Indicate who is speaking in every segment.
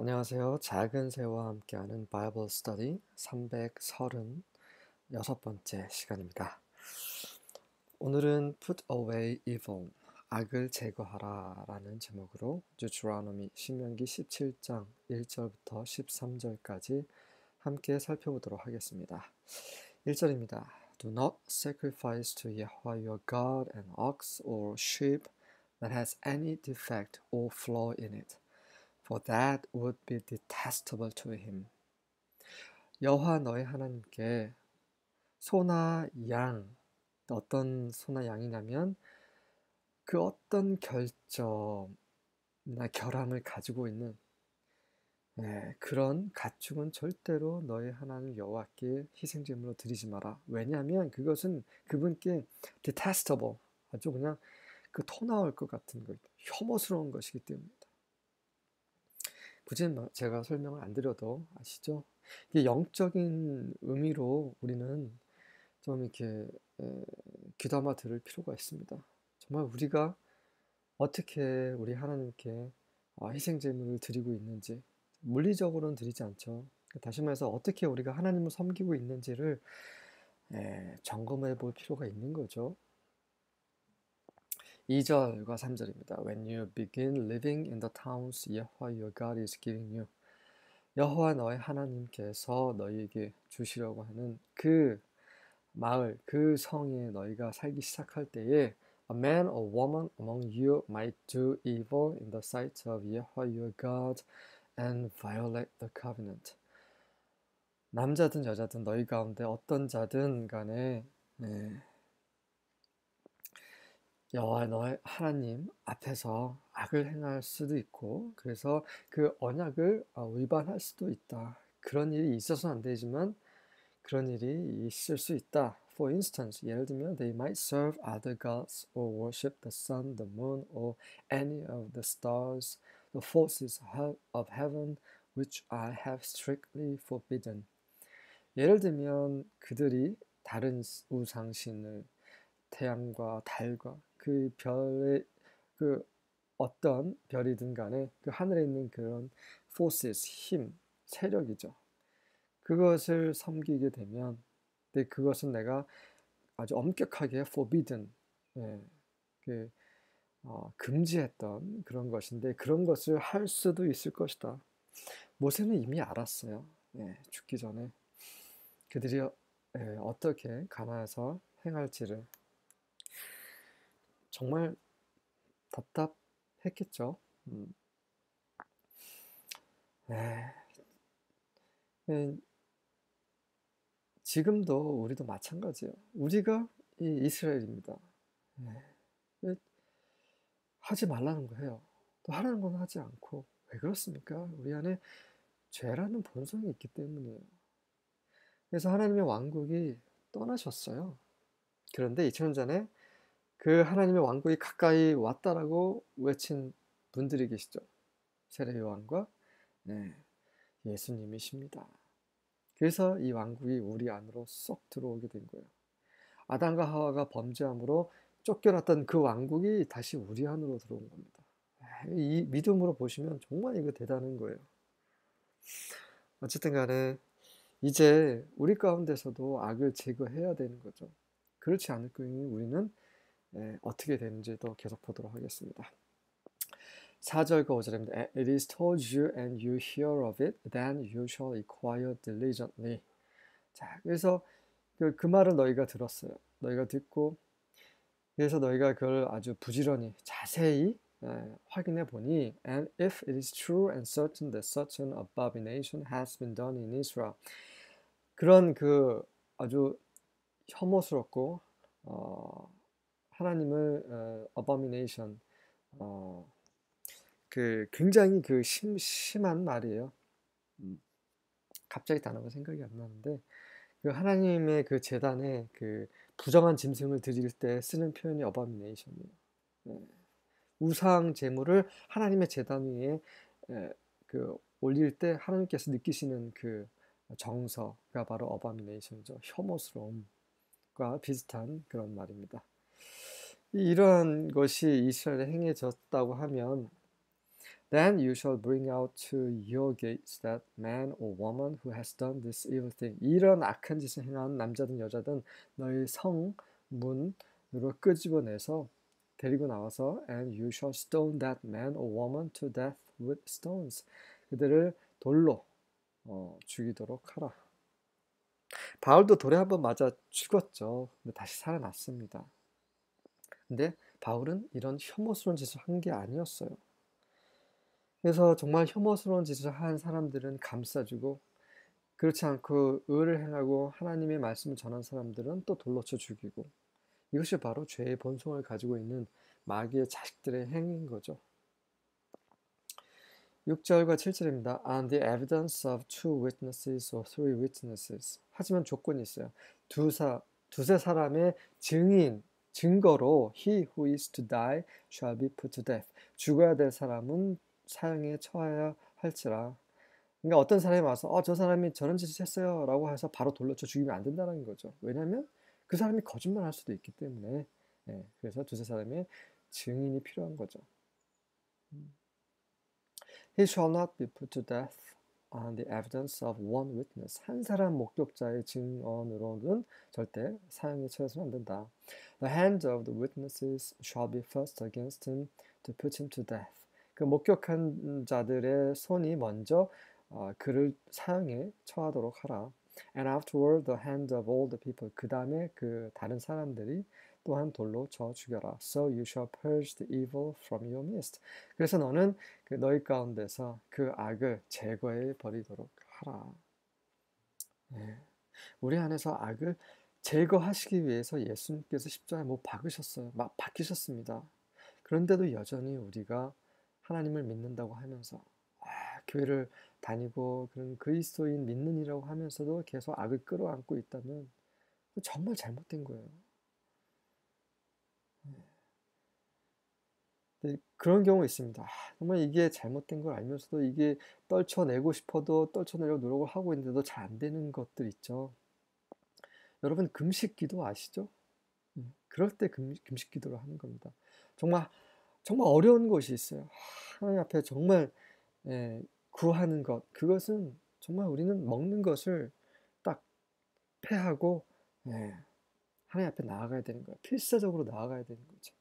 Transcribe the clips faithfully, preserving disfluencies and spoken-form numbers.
Speaker 1: 안녕하세요. 작은 새와 함께하는 바이블 스터디 삼백삼십육 번째 시간입니다. 오늘은 Put away evil, 악을 제거하라 라는 제목으로 Deuteronomy 신명기 십칠 장 일 절부터 십삼 절까지 함께 살펴보도록 하겠습니다. 일 절입니다. Do not sacrifice to Yahweh your God an ox or sheep that has any defect or flaw in it. For that would be detestable to him. 여호와 너의 하나님께 소나 양, 어떤 소나 양이냐면 그 어떤 결점이나 결함을 가지고 있는 네, 그런 가축은 절대로 너의 하나님 여호와께 희생제물로 드리지 마라. 왜냐하면 그것은 그분께 detestable, 아주 그냥 그 토 나올 것 같은 거, 혐오스러운 것이기 때문이다. 굳이 제가 설명을 안 드려도 아시죠? 이게 영적인 의미로 우리는 좀 이렇게 에, 귀담아 들을 필요가 있습니다. 정말 우리가 어떻게 우리 하나님께 어, 희생제물을 드리고 있는지, 물리적으로는 드리지 않죠. 다시 말해서 어떻게 우리가 하나님을 섬기고 있는지를 에, 점검해 볼 필요가 있는 거죠. 이 절과 삼 절입니다. When you begin living in the towns Yahweh your God is giving you. 여호와 너의 하나님께서 너희에게 주시려고 하는 그 마을, 그 성에 너희가 살기 시작할 때에 A man or woman among you might do evil in the sight of Yahweh your God and violate the covenant. 남자든 여자든 너희 가운데 어떤 자든 간에 네, 여호와 너의 하나님 앞에서 악을 행할 수도 있고 그래서 그 언약을 위반할 수도 있다. 그런 일이 있어서는 안 되지만 그런 일이 있을 수 있다. For instance, 예를 들면 they might serve other gods or worship the sun, the moon, or any of the stars, the forces of heaven, which I have strictly forbidden. 예를 들면 그들이 다른 우상신을 태양과 달과 그 별의 그 어떤 별이든 간에 그 하늘에 있는 그런 forces, 힘, 세력이죠. 그것을 섬기게 되면 근데 그것은 내가 아주 엄격하게 forbidden, 예, 그, 어, 금지했던 그런 것인데 그런 것을 할 수도 있을 것이다. 모세는 이미 알았어요. 예, 죽기 전에 그들이 예, 어떻게 가나안에서 행할지를 정말 답답했겠죠. 음. 예, 예, 지금도 우리도 마찬가지예요. 우리가 이 이스라엘입니다. 예, 하지 말라는 거 해요. 또 하라는 건 하지 않고. 왜 그렇습니까? 우리 안에 죄라는 본성이 있기 때문이에요. 그래서 하나님의 왕국이 떠나셨어요. 그런데 이천 년 전에 그 하나님의 왕국이 가까이 왔다라고 외친 분들이 계시죠. 세례요한과 네, 예수님이십니다. 그래서 이 왕국이 우리 안으로 쏙 들어오게 된 거예요. 아담과 하와가 범죄함으로 쫓겨났던 그 왕국이 다시 우리 안으로 들어온 겁니다. 이 믿음으로 보시면 정말 이거 대단한 거예요. 어쨌든 간에 이제 우리 가운데서도 악을 제거해야 되는 거죠. 그렇지 않을 경우에 우리는 예, 어떻게 되는지도 계속 보도록 하겠습니다. 사 절과 오 절입니다. It is told you and you hear of it, then you shall inquire diligently. 자, 그래서 그, 그 말을 너희가 들었어요. 너희가 듣고 그래서 너희가 그걸 아주 부지런히 자세히 예, 확인해 보니 And if it is true and certain that such an abomination has been done in Israel 그런 그 아주 혐오스럽고 어, 하나님을 어, abomination 어, 그 굉장히 그 심, 심한 말이에요. 음, 갑자기 단어가 생각이 안 나는데 그 하나님의 그 제단에 그 부정한 짐승을 드릴 때 쓰는 표현이 abomination이에요. 네. 우상 제물을 하나님의 제단 위에 에, 그 올릴 때 하나님께서 느끼시는 그 정서가 바로 abomination이죠. 혐오스러움과 비슷한 그런 말입니다. 이러한 것이 이스라엘에 행해졌다고 하면 Then you shall bring out to your gates that man or woman who has done this evil thing. 이런 악한 짓을 행한 남자든 여자든 너희 성문으로 끄집어내서 데리고 나와서 and you shall stone that man or woman to death with stones. 그들을 돌로 어, 죽이도록 하라. 바울도 돌에 한번 맞아 죽었죠. 근데 다시 살아났습니다. 근데 바울은 이런 혐오스러운 짓을 한 게 아니었어요. 그래서 정말 혐오스러운 짓을 한 사람들은 감싸주고 그렇지 않고 의를 행하고 하나님의 말씀을 전한 사람들은 또 돌로 쳐 죽이고 이것이 바로 죄의 본성을 가지고 있는 마귀의 자식들의 행위인 거죠. 육 절과 칠 절입니다. On the evidence of two witnesses or three witnesses. 하지만 조건이 있어요. 두 사, 두세 사람의 증인, 증거로 he who is to die shall be put to death. 죽어야 될 사람은 사형에 처해야 할지라. 그러니까 어떤 사람이 와서 어, 저 사람이 저런 짓을 했어요 라고 해서 바로 돌려쳐 죽이면 안 된다는 거죠. 왜냐하면 그 사람이 거짓말 할 수도 있기 때문에. 네, 그래서 두세 사람의 증인이 필요한 거죠. He shall not be put to death on the evidence of one witness. 한 사람 목격자의 증언으로는 절대 사형에 처해서는 안 된다. The hand of the witnesses shall be first against him to put him to death. 그 목격한 자들의 손이 먼저 어, 그를 사형에 처하도록 하라. And afterward the hand of all the people. 그 다음에 그 다른 사람들이 또한 돌로 쳐 죽여라. So you shall purge the evil from your midst. 그래서 너는 그 너희 가운데서 그 악을 제거해 버리도록 하라. 네. 우리 안에서 악을 제거하시기 위해서 예수님께서 십자가에 못 박으셨어요. 막 박히셨습니다. 그런데도 여전히 우리가 하나님을 믿는다고 하면서 아, 교회를 다니고 그런 그리스도인 믿는 이라고 하면서도 계속 악을 끌어안고 있다면 정말 잘못된 거예요. 네, 그런 경우 있습니다. 아, 정말 이게 잘못된 걸 알면서도 이게 떨쳐내고 싶어도 떨쳐내려고 노력을 하고 있는데도 잘 안 되는 것들 있죠. 여러분 금식 기도 아시죠? 그럴 때 금, 금식 기도를 하는 겁니다. 정말 정말 어려운 것이 있어요. 하나님 앞에 정말 예, 구하는 것, 그것은 정말 우리는 먹는 것을 딱 패하고 예, 하나님 앞에 나아가야 되는 거예요. 필사적으로 나아가야 되는 거죠.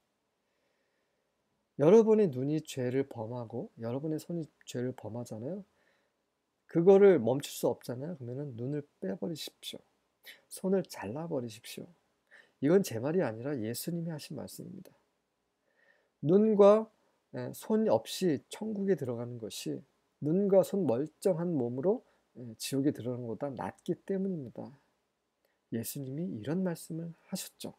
Speaker 1: 여러분의 눈이 죄를 범하고 여러분의 손이 죄를 범하잖아요. 그거를 멈출 수 없잖아요. 그러면 눈을 빼버리십시오. 손을 잘라버리십시오. 이건 제 말이 아니라 예수님이 하신 말씀입니다. 눈과 손 없이 천국에 들어가는 것이 눈과 손 멀쩡한 몸으로 지옥에 들어가는 것보다 낫기 때문입니다. 예수님이 이런 말씀을 하셨죠.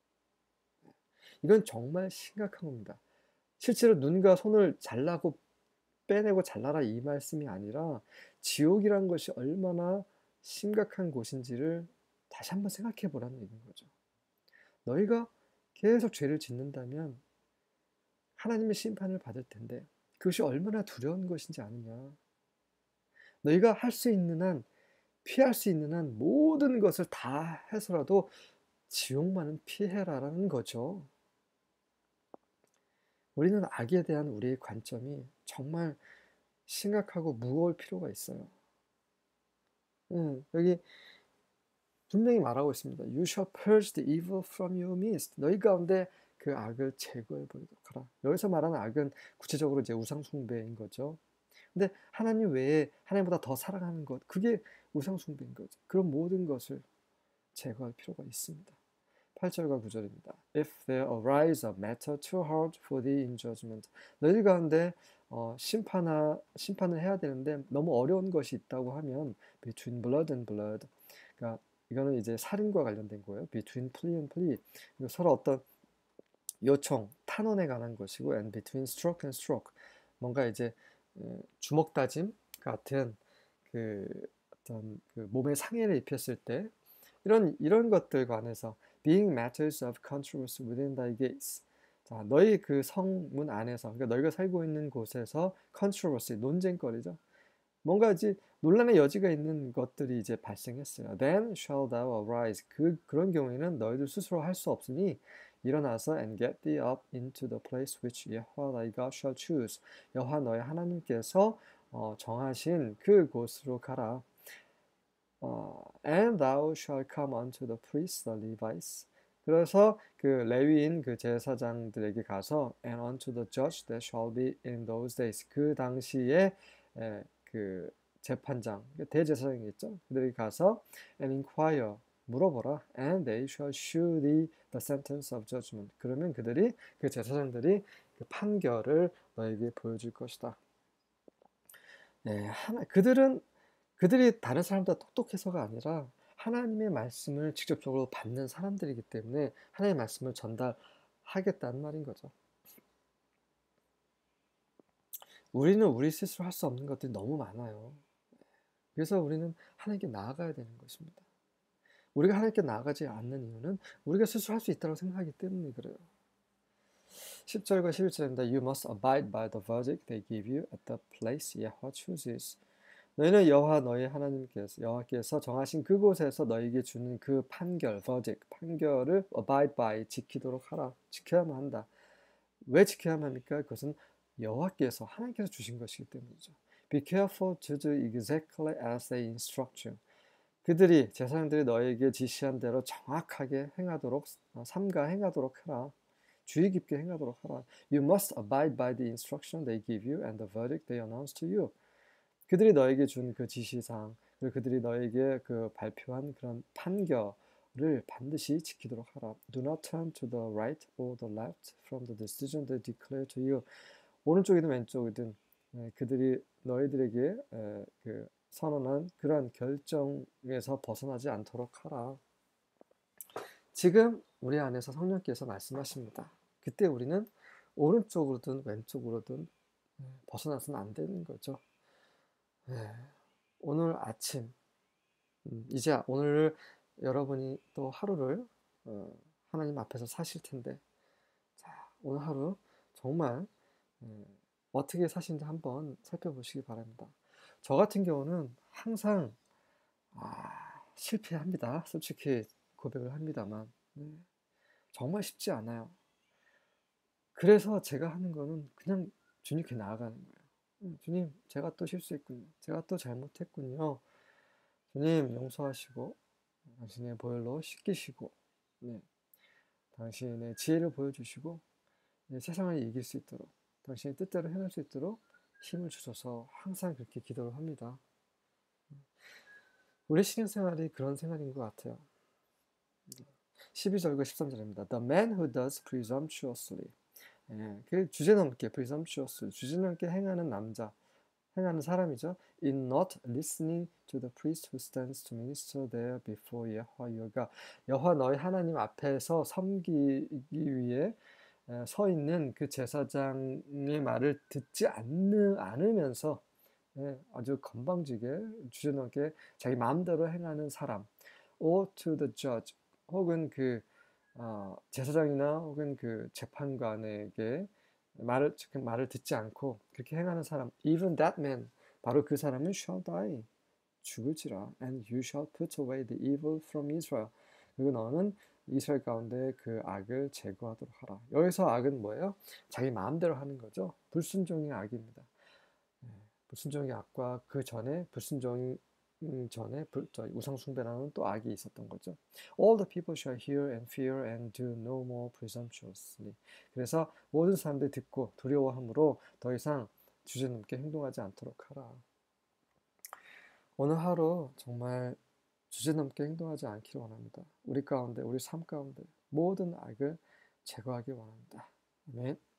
Speaker 1: 이건 정말 심각한 겁니다. 실제로 눈과 손을 잘라고 빼내고 잘라라 이 말씀이 아니라 지옥이란 것이 얼마나 심각한 곳인지를 다시 한번 생각해 보라는 얘기인 거죠. 너희가 계속 죄를 짓는다면 하나님의 심판을 받을 텐데 그것이 얼마나 두려운 것인지 아느냐. 너희가 할 수 있는 한, 피할 수 있는 한 모든 것을 다 해서라도 지옥만은 피해라라는 거죠. 우리는 악에 대한 우리의 관점이 정말 심각하고 무거울 필요가 있어요. 음, 여기 분명히 말하고 있습니다. You shall purge the evil from your midst. 너희 가운데 그 악을 제거해 버리도록 하라. 여기서 말하는 악은 구체적으로 이제 우상 숭배인 거죠. 근데 하나님 외에 하나님보다 더 사랑하는 것, 그게 우상 숭배인 거죠. 그런 모든 것을 제거할 필요가 있습니다. 팔 절과 구 절입니다. If there arise a matter too hard for thee in judgment. 너희 가운데 어, 심판하, 심판을 해야 되는데 너무 어려운 것이 있다고 하면 between blood and blood. 그러니까 이거는 이제 살인과 관련된 거예요. between plea and plea. 서로 어떤 요청, 탄원에 관한 것이고 and between stroke and stroke. 뭔가 이제 주먹 다짐 같은 그 어떤 그 몸에 상해를 입혔을 때 이런 이런 것들 관해서 being matters of controversy within thy gates. 자, 너희 그 성문 안에서, 그러니까 너희가 살고 있는 곳에서 controversy, 논쟁거리죠. 뭔가 이제 논란의 여지가 있는 것들이 이제 발생했어요. Then shall thou arise. 그 그런 경우에는 너희들 스스로 할 수 없으니 일어나서 and get thee up into the place which 여호와 thy God shall choose. 여호와 너의 하나님께서 어, 정하신 그 곳으로 가라. 어, and thou shalt come unto the priests, the Levites. 그래서 그 레위인 그 제사장들에게 가서 and unto the judge that shall be in those days. 그 당시에 에, 그 재판장, 대제사장이겠죠. 그들이 가서 and inquire, 물어보라. and they shall shew thee the sentence of judgment. 그러면 그들이 그 제사장들이 그 판결을 너에게 보여줄 것이다. 네, 하나, 그들은 그들이 다른 사람보다 똑똑해서가 아니라 하나님의 말씀을 직접적으로 받는 사람들이기 때문에 하나님의 말씀을 전달하겠다는 말인 거죠. 우리는 우리 스스로 할 수 없는 것들이 너무 많아요. 그래서 우리는 하나님께 나아가야 되는 것입니다. 우리가 하나님께 나아가지 않는 이유는 우리가 스스로 할 수 있다고 생각하기 때문에 그래요. 십 절과 십일 절입니다. You must abide by the verdict they give you at the place Yahweh chooses. 너희는 여호와 너희 하나님께서 여호와께서 정하신 그곳에서 너희에게 주는 그 판결, verdict, 판결을 abide by, 지키도록 하라. 지켜야만 한다. 왜 지켜야만 합니까? 그것은 여호와께서 하나님께서 주신 것이기 때문이죠. Be careful to do exactly as they instruct you. 그들이 제사장들이 너에게 지시한 대로 정확하게 행하도록 삼가 행하도록 하라. 주의 깊게 행하도록 하라. You must abide by the instruction they give you and the verdict they announce to you. 그들이 너에게 준 그 지시사항, 그리고 그들이 너에게 그 발표한 그런 판결을 반드시 지키도록 하라. Do not turn to the right or the left from the decision they declare to you. 오른쪽이든 왼쪽이든 그들이 너희들에게 그 선언한 그러한 결정에서 벗어나지 않도록 하라. 지금 우리 안에서 성령께서 말씀하십니다. 그때 우리는 오른쪽으로든 왼쪽으로든 벗어나서는 안 되는 거죠. 네, 오늘 아침 음, 이제 오늘 여러분이 또 하루를 어, 하나님 앞에서 사실 텐데 자, 오늘 하루 정말 예, 어떻게 사시는지 한번 살펴보시기 바랍니다. 저 같은 경우는 항상 아, 실패합니다. 솔직히 고백을 합니다만 네, 정말 쉽지 않아요. 그래서 제가 하는 거는 그냥 주님께 나아가는 거예요. 주님, 제가 또 실수했군요. 제가 또 잘못했군요. 주님, 용서하시고 당신의 보혈로 씻기시고 네, 당신의 지혜를 보여주시고 네, 세상을 이길 수 있도록 당신의 뜻대로 해낼 수 있도록 힘을 주셔서 항상 그렇게 기도를 합니다. 우리 신앙생활이 그런 생활인 것 같아요. 십이 절과 십삼 절입니다. The man who does presumptuously. 예, 그 주제넘게 presumptuous, 주제넘게 행하는 남자, 행하는 사람이죠. In not listening to the priest who stands to minister there before Yahweh your God. 여호와 너희 하나님 앞에서 섬기기 위해 서 있는 그 제사장의 말을 듣지 않는, 않으면서 예, 아주 건방지게 주제넘게 자기 마음대로 행하는 사람. Or to the judge, 혹은 그 어, 제사장이나 혹은 그 재판관에게 말을 말을 듣지 않고 그렇게 행하는 사람, even that man, 바로 그 사람은 shall die, 죽을지라, and you shall put away the evil from Israel. 그리고 너는 이스라엘 가운데 그 악을 제거하도록 하라. 여기서 악은 뭐예요? 자기 마음대로 하는 거죠. 불순종의 악입니다. 불순종의 악과 그 전에 불순종 음, 전에 우상숭배라는 또 악이 있었던 거죠. All the people shall hear and fear and do no more presumptuously. 그래서 모든 사람들이 듣고 두려워함으로 더 이상 주제넘게 행동하지 않도록 하라. 오늘 하루 정말 주제넘게 행동하지 않기를 원합니다. 우리 가운데, 우리 삶 가운데 모든 악을 제거하기 원합니다. 아멘.